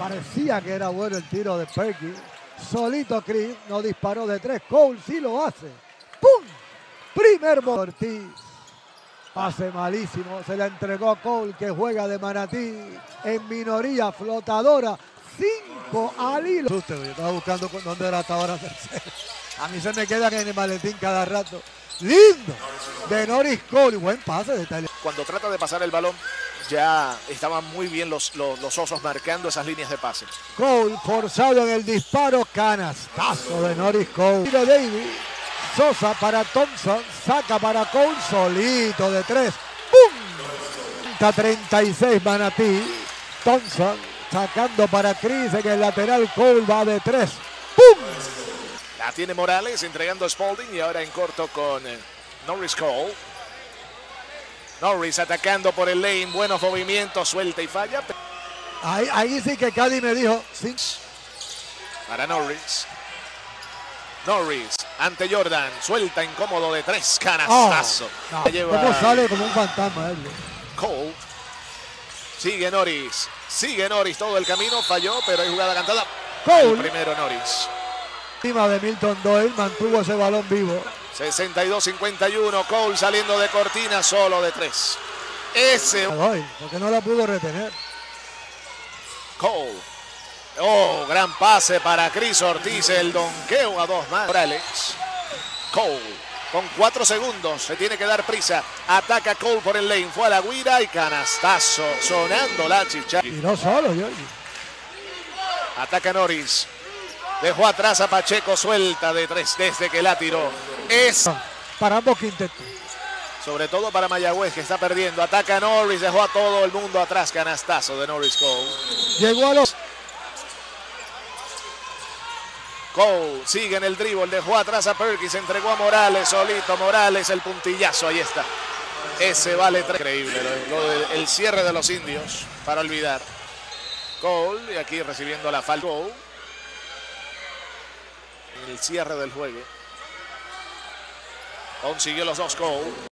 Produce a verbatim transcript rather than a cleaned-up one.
Parecía que era bueno el tiro de Perkins. Solito Chris, no disparó de tres. Cole sí lo hace. ¡Pum! Primer Ortiz. Pase malísimo. Se la entregó a Cole, que juega de manatí. En minoría flotadora. Cinco al hilo. Yo estaba buscando dónde era hasta ahora. A mí se me queda en el maletín cada rato. Lindo. De Norris Cole. Buen pase de Tyler. Cuando trata de pasar el balón, ya estaban muy bien los, los, los osos marcando esas líneas de pase. Cole forzado en el disparo. Canastazo de Norris Cole. Tiro Davis. Sosa para Thompson. Saca para Cole. Solito de tres. ¡Pum! treinta y seis Manatí. Thompson sacando para Chris en el lateral. Cole va de tres. ¡Pum! La tiene Morales entregando a Spalding y ahora en corto con eh, Norris Cole. Norris atacando por el lane, buenos movimientos, suelta y falla. Ahí, ahí sí que Cady me dijo. Sí. Para Norris. Norris ante Jordan, suelta incómodo de tres, canastazo. Oh, no. Lleva... ¿Cómo sale como un fantasma él? Cole. Sigue Norris, sigue Norris todo el camino, falló, pero hay jugada cantada. Cole. El primero Norris. Encima de Milton Doyle, mantuvo ese balón vivo. sesenta y dos cincuenta y uno, Cole saliendo de cortina solo de tres. Ese. Porque no la pudo retener. Cole. Oh, gran pase para Chris Ortiz, el donqueo a dos más. Morales. Cole con cuatro segundos, se tiene que dar prisa. Ataca Cole por el lane, fue a la guira y canastazo, sonando la chicha. Y no solo, Jorge. Ataca Norris. Dejó atrás a Pacheco, suelta de tres desde que la tiró. Es para ambos quintetos. Sobre todo para Mayagüez, que está perdiendo. Ataca Norris, dejó a todo el mundo atrás. Canastazo de Norris Cole. Llegó a los... Cole sigue en el dribble, dejó atrás a Perkins, entregó a Morales, solito Morales, el puntillazo, ahí está. Ese vale tres. Increíble, lo, lo de, el cierre de los indios, para olvidar. Cole, y aquí recibiendo la falta. Cole. El cierre del juego. Consiguió los dos Cole.